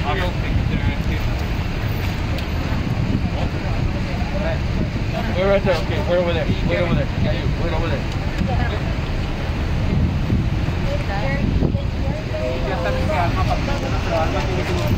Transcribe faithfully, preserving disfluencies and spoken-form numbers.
I'll go take it there. We're right there. Okay, we're over there. We're over there. Yeah, you. We're over there. Ya está,